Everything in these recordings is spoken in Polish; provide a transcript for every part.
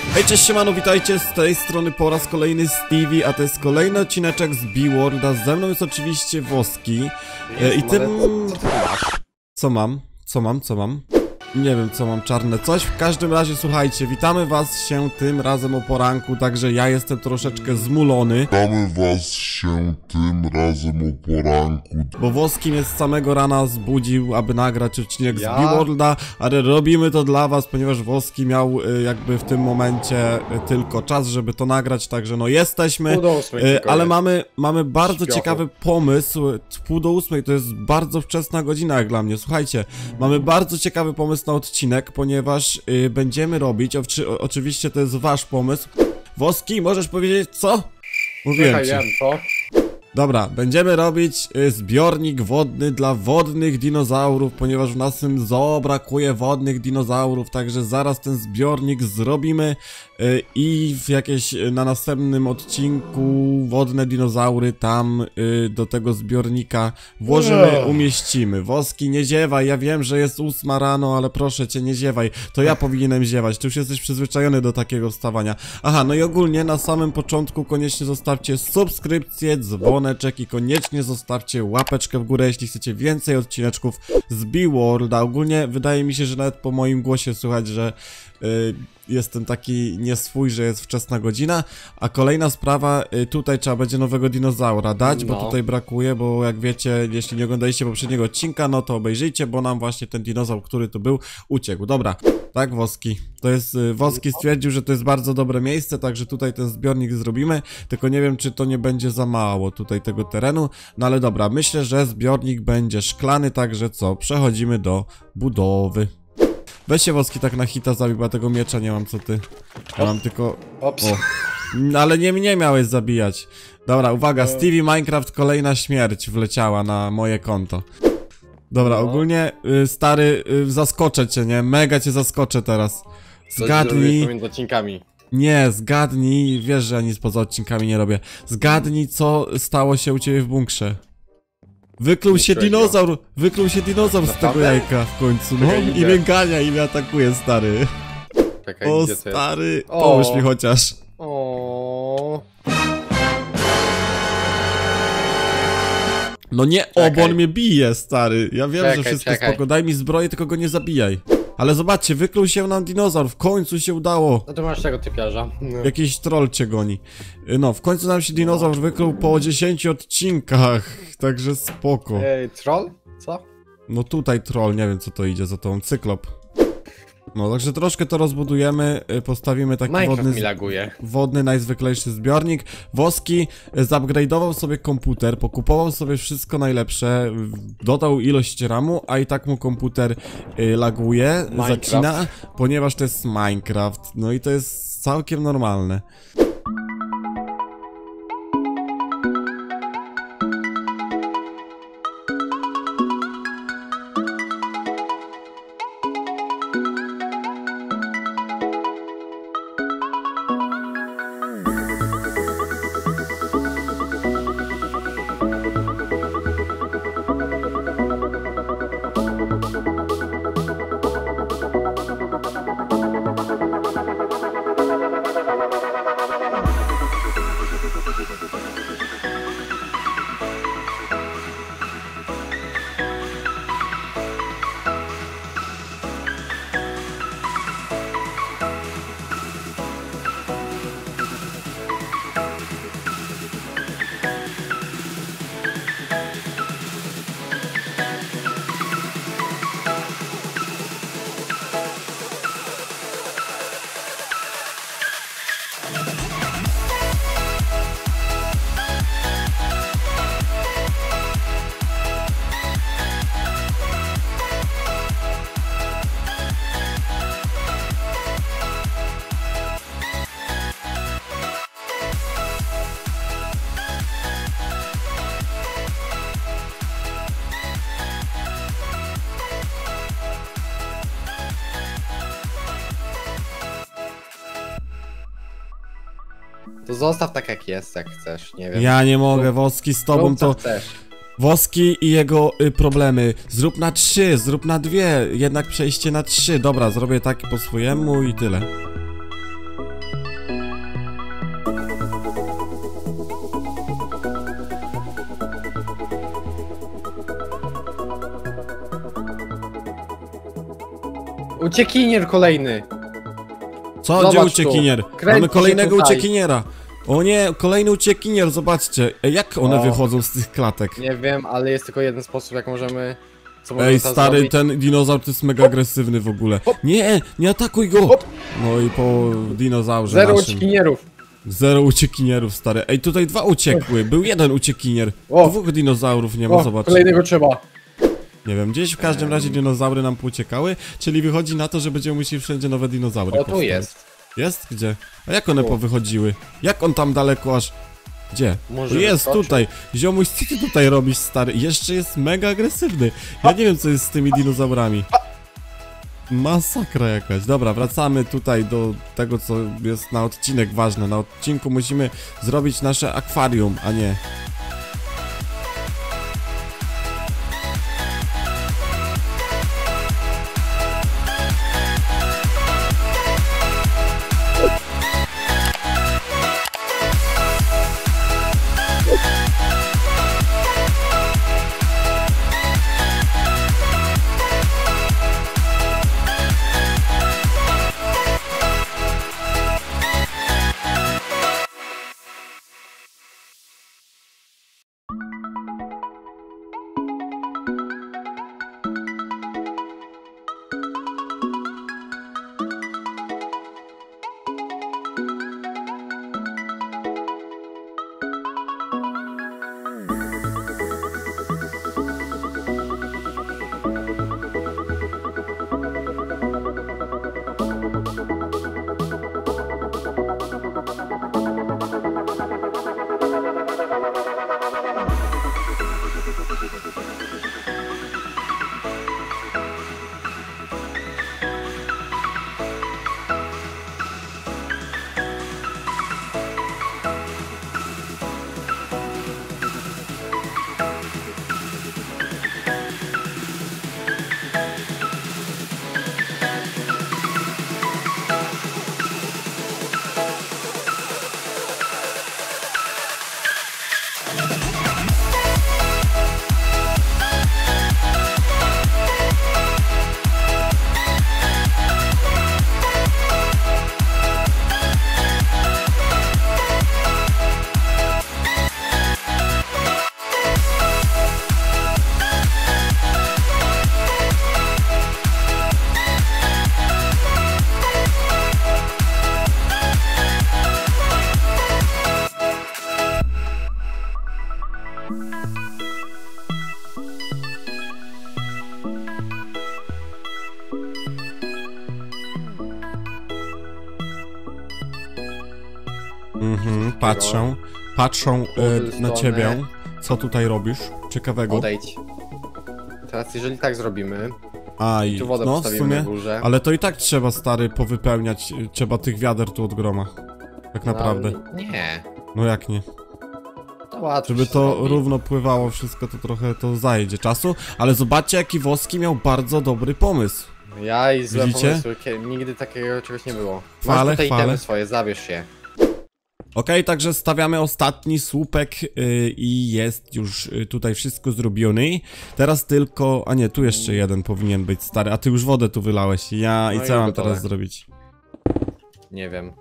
Hej, cześć, siemano, witajcie, z tej strony po raz kolejny Stevie, a to jest kolejny odcineczek z B-Worlda. Ze mną jest oczywiście Woski. I tym... Co mam? Co mam? Nie wiem, co mam, czarne coś. W każdym razie, słuchajcie, witamy was się tym razem o poranku, także ja jestem troszeczkę zmulony. Bo Woski mnie z samego rana zbudził, aby nagrać odcinek z B-Worlda, ale robimy to dla was, ponieważ Woski miał jakby w tym momencie tylko czas, żeby to nagrać, także no jesteśmy. Ale mamy bardzo ciekawy pomysł. 7:30 to jest bardzo wczesna godzina jak dla mnie. Słuchajcie, mamy bardzo ciekawy pomysł na odcinek, ponieważ będziemy robić, oczywiście to jest wasz pomysł. Woski, możesz powiedzieć co? Mówiłem ci. Co? Dobra, będziemy robić zbiornik wodny dla wodnych dinozaurów, ponieważ w naszym zoo brakuje wodnych dinozaurów, także zaraz ten zbiornik zrobimy i na następnym odcinku wodne dinozaury tam do tego zbiornika włożymy, umieścimy. Woski, nie ziewaj, ja wiem, że jest 8 rano, ale proszę cię, nie ziewaj, to ja powinienem ziewać, ty już jesteś przyzwyczajony do takiego wstawania. Aha, no i ogólnie na samym początku koniecznie zostawcie subskrypcję, dzwoneczek i koniecznie zostawcie łapeczkę w górę, jeśli chcecie więcej odcineczków z B-Worlda. Ogólnie wydaje mi się, że nawet po moim głosie słychać, że jestem taki nieswój, że jest wczesna godzina. A kolejna sprawa, tutaj trzeba będzie nowego dinozaura dać, bo tutaj brakuje, bo jak wiecie, jeśli nie oglądaliście poprzedniego odcinka, no to obejrzyjcie, bo nam właśnie ten dinozaur, który tu był, uciekł. Dobra, tak, Woski. To jest, Woski stwierdził, że to jest bardzo dobre miejsce, także tutaj ten zbiornik zrobimy, tylko nie wiem, czy to nie będzie za mało tutaj tego terenu, no ale dobra, myślę, że zbiornik będzie szklany, także co, przechodzimy do budowy. Weź się, Woski, tak na hita zabij, bo ja tego miecza nie mam, co ty. Ja mam tylko... Ops. O. Ale nie mnie miałeś zabijać. Dobra, uwaga, Stevie Minecraft, kolejna śmierć wleciała na moje konto. Dobra, ogólnie, stary, zaskoczę cię, nie? Mega cię zaskoczę teraz. Zgadnij... Pomiędzy odcinkami. Nie, zgadnij, wiesz, że ja nic poza odcinkami nie robię. Zgadnij, co stało się u ciebie w bunkrze. Wykluł się dinozaur z tego jajka w końcu, no i mnie gania i mnie atakuje, stary. Czekaj, o, stary, pomóż mi chociaż. No nie, bo on mnie bije, stary. Ja wiem, że wszystko spoko, daj mi zbroję, tylko go nie zabijaj. Ale zobaczcie, wykluł się nam dinozaur, w końcu się udało. No to masz tego typiarza. Jakiś troll cię goni. No, w końcu nam się dinozaur wykluł po 10 odcinkach, także spoko. Ej, troll? Co? No tutaj troll, nie wiem co to idzie za tą, cyklop. No, także troszkę to rozbudujemy, postawimy taki wodny, najzwyklejszy zbiornik. Woski zupgrade'ował sobie komputer, pokupował sobie wszystko najlepsze, dodał ilość ramu, a i tak mu komputer laguje, zacina, ponieważ to jest Minecraft. No i to jest całkiem normalne. To zostaw tak jak jest, jak chcesz, nie wiem. Ja nie mogę, Woski, z tobą to... Woski i jego problemy. Zrób na 3, zrób na 2, jednak przejście na 3. Dobra, zrobię tak po swojemu i tyle. Uciekinier kolejny. Co? Zobacz Gdzie tu. uciekinier? Kręci Mamy się kolejnego tutaj. uciekiniera. O nie, kolejny uciekinier, zobaczcie. Ej, jak one O. wychodzą z tych klatek? Nie wiem, ale jest tylko jeden sposób, jak możemy... Co możemy Ej, teraz stary, zrobić. ten dinozaur to jest mega agresywny w ogóle. Hop. Nie, nie atakuj go! Hop. No i po dinozaurze Zero naszym. uciekinierów. Zero uciekinierów, stary. Ej, tutaj dwa uciekły. Był jeden uciekinier. O. Dwóch dinozaurów nie ma, O, zobacz. kolejnego trzeba. Nie wiem, gdzieś w każdym razie dinozaury nam pouciekały, czyli wychodzi na to, że będziemy musieli wszędzie nowe dinozaury O, tu powstawić. jest. Jest? Gdzie? A jak one Tu. powychodziły? Jak on tam daleko aż... Gdzie? Może O, jest wyskoczył. tutaj! Ziomuś, co ty tutaj robisz, stary? Jeszcze jest mega agresywny. Ja nie wiem, co jest z tymi dinozaurami. Masakra jakaś. Dobra, wracamy tutaj do tego, co jest na odcinek ważne. Na odcinku musimy zrobić nasze akwarium, a nie... Patrzą na ciebie. Co tutaj robisz? Ciekawego. Odejdź. Teraz jeżeli tak zrobimy, A i tu wodę no w postawimy sumie, na górze. ale to i tak trzeba, stary, powypełniać, trzeba tych wiader tu od groma. Tak naprawdę. No, nie. No jak nie? To łatwo Żeby się to zrobi. równo pływało wszystko, to trochę to zajdzie czasu, ale zobaczcie, jaki Woski miał bardzo dobry pomysł. Ja i złe Widzicie? pomysły, nigdy takiego czegoś nie było. Chwalę, Masz tutaj chwalę. itemy swoje, zabierz się. Okej, także stawiamy ostatni słupek i jest już tutaj wszystko zrobione. Teraz tylko... A nie, tu jeszcze jeden powinien być, stary, a ty już wodę tu wylałeś. Ja, No i i co mam gotowe. teraz zrobić? Nie wiem.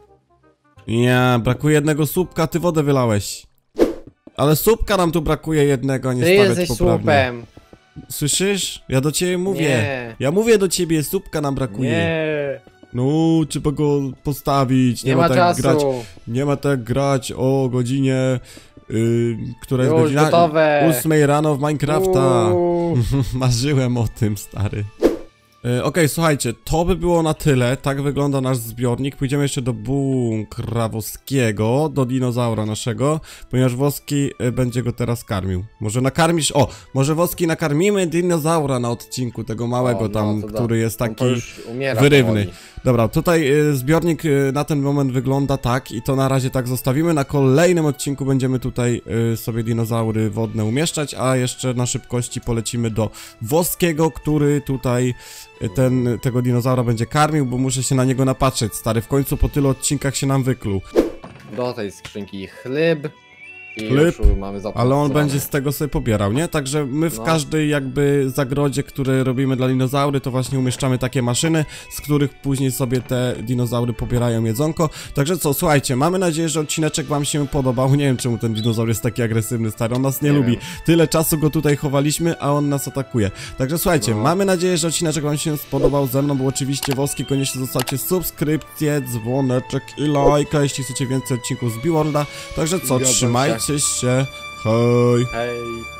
Ja, brakuje jednego słupka, ty wodę wylałeś. Ale słupka nam tu brakuje jednego, a nie Ty stawiać jesteś poprawnie. słupem. Słyszysz? Ja do ciebie mówię. Nie. Ja mówię do ciebie, słupka nam brakuje. Nie. No, trzeba go postawić. Nie ma tak czasu. grać. Nie ma tak grać o godzinie, która jest Już godzina gotowe. 8 rano w Minecrafta. Uuu. Marzyłem o tym, stary. Okej, słuchajcie, to by było na tyle. Tak wygląda nasz zbiornik. Pójdziemy jeszcze do bunkra Woskiego, do dinozaura naszego, ponieważ Woski będzie go teraz karmił. Może nakarmisz... O, może Woski nakarmimy dinozaura na odcinku, tego małego O, no, tam, to da. który jest On to taki już umiera wyrywny. powoli. Dobra, tutaj zbiornik na ten moment wygląda tak i to na razie tak zostawimy. Na kolejnym odcinku będziemy tutaj sobie dinozaury wodne umieszczać, a jeszcze na szybkości polecimy do Woskiego, który tutaj tego dinozaura będzie karmił, bo muszę się na niego napatrzeć, stary. W końcu po tylu odcinkach się nam wykluł. Do tej skrzynki chleb I chleb, już mamy ale on będzie z tego sobie pobierał, nie? Także my w każdej jakby zagrodzie, które robimy dla dinozaury, to właśnie umieszczamy takie maszyny, z których później sobie te dinozaury pobierają jedzonko. Także co, słuchajcie, mamy nadzieję, że odcineczek wam się podobał. Nie wiem, czemu ten dinozaur jest taki agresywny, stary, on nas nie lubi. wiem. Tyle czasu go tutaj chowaliśmy, a on nas atakuje. Także słuchajcie, mamy nadzieję, że odcineczek wam się spodobał. Ze mną był oczywiście Woski, koniecznie zostawcie subskrypcję, dzwoneczek i lajka, jeśli chcecie więcej odcinków z Beworlda. Także co, Zgadzam trzymajcie się. Hej! Hej.